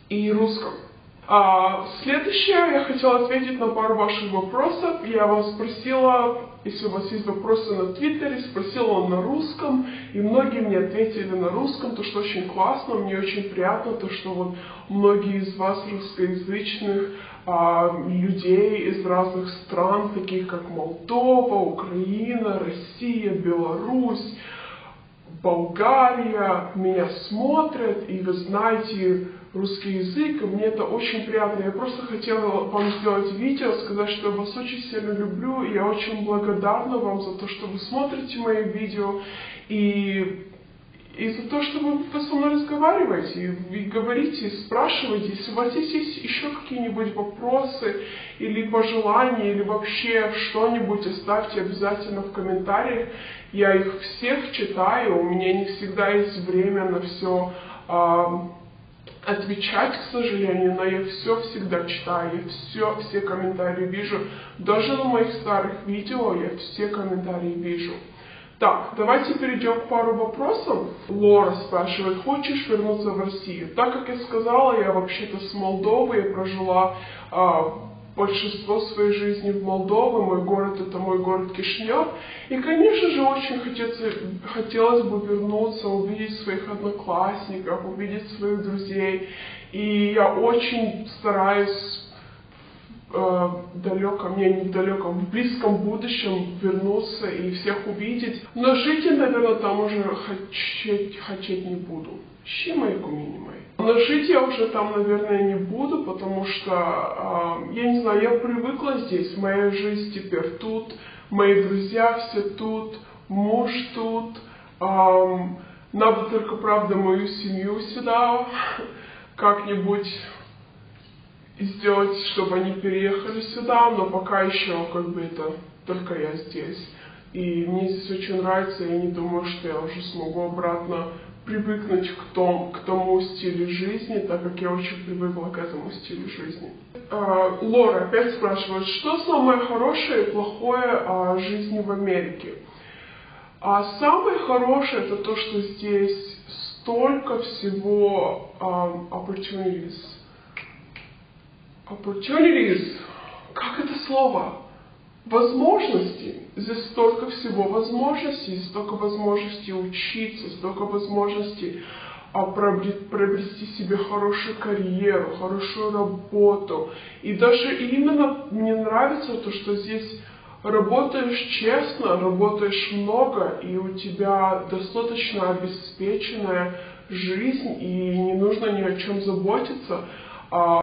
и русском. Следующее, я хотела ответить на пару ваших вопросов. Я вас спросила, если у вас есть вопросы на Твиттере, спросила на русском, и многие мне ответили на русском, то что очень классно, мне очень приятно, то что вот многие из вас русскоязычных людей из разных стран, таких как Молдова, Украина, Россия, Беларусь, Болгария, меня смотрят, и вы знаете русский язык, и мне это очень приятно. Я просто хотела вам сделать видео, сказать, что я вас очень сильно люблю, и я очень благодарна вам за то, что вы смотрите мои видео, и за то, что вы со мной разговариваете, и говорите, спрашиваете. Если у вас есть еще какие-нибудь вопросы, или пожелания, или вообще что-нибудь, оставьте обязательно в комментариях. Я их всех читаю, у меня не всегда есть время на все отвечать, к сожалению, но я все всегда читаю, я все комментарии вижу. Даже на моих старых видео я все комментарии вижу. Так, давайте перейдем к пару вопросов. Лора спрашивает, хочешь вернуться в Россию? Так как я сказала, я вообще-то с Молдовы, я прожила большинство своей жизни в Молдове, мой город это мой город Кишинев. И, конечно же, очень хотелось бы вернуться, увидеть своих одноклассников, увидеть своих друзей. И я очень стараюсь в близком будущем вернуться и всех увидеть. Но жить я, наверное, там уже хотеть не буду. Но жить я уже там, наверное, не буду, потому что, я не знаю, я привыкла здесь, моя жизнь теперь тут, мои друзья все тут, муж тут. Надо только, правда, мою семью сюда как-нибудь сделать, чтобы они переехали сюда, но пока еще как бы это только я здесь. И мне здесь очень нравится, я не думаю, что я уже смогу обратно привыкнуть к тому стилю жизни, так как я очень привыкла к этому стилю жизни. Лора опять спрашивает, что самое хорошее и плохое о жизни в Америке? Самое хорошее это то, что здесь столько всего opportunities. Как это слово? Возможности. Здесь столько всего возможностей, столько возможностей учиться, столько возможностей приобрести себе хорошую карьеру, хорошую работу. И даже именно мне нравится то, что здесь работаешь честно, работаешь много, и у тебя достаточно обеспеченная жизнь, и не нужно ни о чем заботиться.